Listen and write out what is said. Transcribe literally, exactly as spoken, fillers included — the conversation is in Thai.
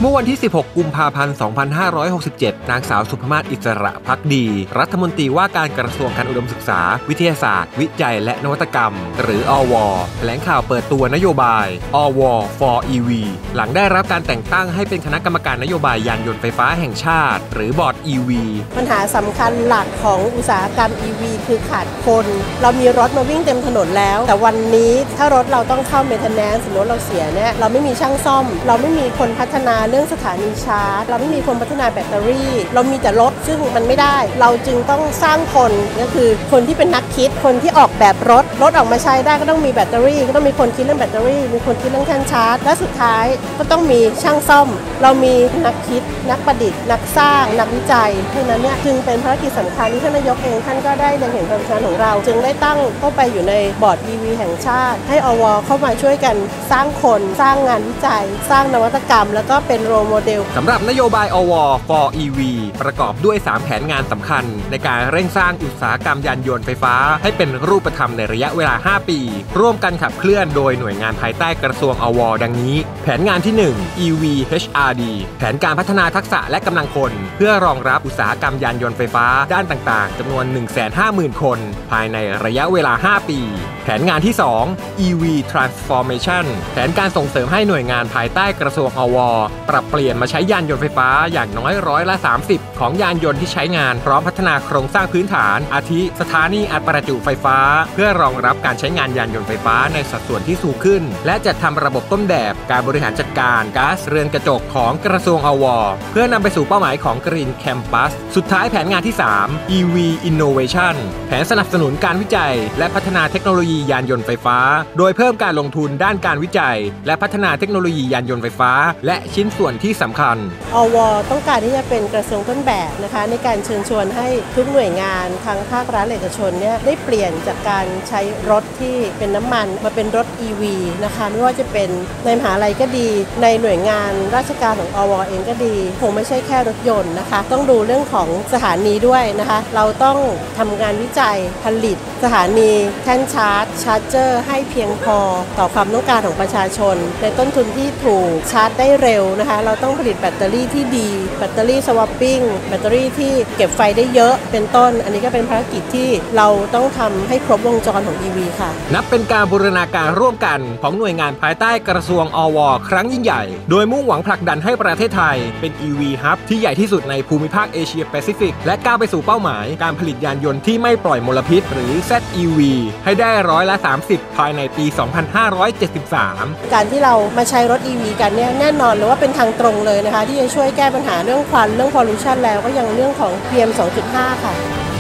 มื่อวันที่สิบหกกุมภาพันธ์สองพันห้าร้อยหกสิบเจ็ดนางสาวสุภมาศอิสระภักดีรัฐมนตรีว่าการกระทรวงการอุดมศึกษาวิทยาศาสตร์วิจัยและนวัตกรรมหรืออว.แถลงข่าวเปิดตัวนโยบายอว for อี วี หลังได้รับการแต่งตั้งให้เป็นคณะกรรมการนโยบายยานยนต์ไฟฟ้าแห่งชาติหรือบอร์ด อี วีปัญหาสำคัญหลักของอุตสาหกรรม อี วี คือขาดคนเรามีรถมาวิ่งเต็มถนนแล้วแต่วันนี้ถ้ารถเราต้องเข้าเมนเทนแนนซ์สมมติเราเสียเนี่ยเราไม่มีช่างซ่อมเราไม่มีคนพัฒนาเรื่องสถานีชาร์จเราไม่มีคนพัฒนาแบตเตอรี่เรามีแต่รถซึ่งมันไม่ได้เราจึงต้องสร้างคนก็คือคนที่เป็นนักคิดคนที่ออกแบบรถรถออกมาใช้ได้ก็ต้องมีแบตเตอรี่ก็ต้องมีคนคิดเรื่องแบตเตอรี่มีคนคิดเรื่องแท่นชาร์จและสุดท้ายก็ต้องมีช่างซ่อมเรามีนักคิดนักประดิษฐ์นักสร้างนักวิจัยเพราะนั้นเนี่ยจึงเป็นภารกิจสำคัญที่ท่านนายกเองท่านก็ได้เล็งเห็นความสำคัญของเราจึงได้ตั้งเข้าไปอยู่ในบอร์ด อี วี แห่งชาติให้อว.เข้ามาช่วยกันสร้างคนสร้างงานวิจัยสร้างนวัตกรรมแล้วก็เป็นโรลโมเดลสำหรับนโยบายอว for อี วี ประกอบด้วยสามแผนงานสำคัญในการเร่งสร้างอุตสาหกรรมยานยนต์ไฟฟ้าให้เป็นรูปธรรมในระยะเวลาห้าปีร่วมกันขับเคลื่อนโดยหน่วยงานภายใต้กระทรวงอว ดังนี้แผนงานที่หนึ่ง อี วี เอช อาร์ ดี แผนการพัฒนาทักษะและกำลังคนเพื่อรองรับอุตสาหกรรมยานยนต์ไฟฟ้าด้านต่างๆจำนวน หนึ่งแสนห้าหมื่น คนภายในระยะเวลาห้าปีแผนงานที่สอง อี วี Transformation แผนการส่งเสริมให้หน่วยงานภายใต้กระทรวงอว ปรับเปลี่ยนมาใช้ยานยนต์ไฟฟ้าอย่างน้อยร้อยละสามสิบของยานยนต์ที่ใช้งานพร้อมพัฒนาโครงสร้างพื้นฐานอาทิสถานีอัดประจุไฟฟ้าเพื่อรองรับการใช้งานยานยนต์ไฟฟ้าในสัดส่วนที่สูงขึ้นและจัดทำระบบต้นแบบการบริหารจัดการก๊าซเรือนกระจกของกระทรวงอว เพื่อนำไปสู่เป้าหมายของ Green Campus สุดท้ายแผนงานที่สาม อี วี Innovation แผนสนับสนุนการวิจัยและพัฒนาเทคโนโลยียานยนต์ไฟฟ้าโดยเพิ่มการลงทุนด้านการวิจัยและพัฒนาเทคโนโลยียานยนต์ไฟฟ้าและชิ้นส่วนที่สำคัญอว.ต้องการที่จะเป็นกระทรวงต้นแบบนะคะในการเชิญชวนให้ทุกหน่วยงานทั้งภาครัฐและเอกชนเนี่ยได้เปลี่ยนจากการใช้รถที่เป็นน้ำมันมาเป็นรถ อี วี นะคะไม่ว่าจะเป็นในมหาลัยก็ดีในหน่วยงานราชการของอว.เองก็ดีคงไม่ใช่แค่รถยนต์นะคะต้องดูเรื่องของสถานีด้วยนะคะเราต้องทำงานวิจัยผลิตสถานีแท่นชาร์จชาร์จเจอร์ให้เพียงพอต่อความต้องการของประชาชนในต้นทุนที่ถูกชาร์จได้เร็วนะคะเราต้องผลิตแบตเตอรี่ที่ดีแบตเตอรี่สวอปปิ้งแบตเตอรี่ที่เก็บไฟได้เยอะเป็นต้นอันนี้ก็เป็นภารกิจที่เราต้องทำให้ครบวงจรของ อี วี ค่ะนับเป็นการบูรณาการร่วมกันของหน่วยงานภายใต้กระทรวงอว ครั้งยิ่งใหญ่โดยมุ่งหวังผลักดันให้ประเทศไทยเป็น อี วี Hub ที่ใหญ่ที่สุดในภูมิภาคเอเชียแปซิฟิกและก้าวไปสู่เป้าหมายการผลิตยานยนต์ที่ไม่ปล่อยมลพิษหรือ แซด อี วี ให้ได้ร้อยละสามสิบภายในปีสองพันห้าร้อยเจ็ดสิบสามการที่เรามาใช้รถ อี วี กันเนี่ยแน่นอนเลยว่าเป็นทางตรงเลยนะคะที่จะช่วยแก้ปัญหาเรื่องควันเรื่องพอลูชันแล้วก็ยังเรื่องของ พี เอ็ม สองจุดห้า ค่ะ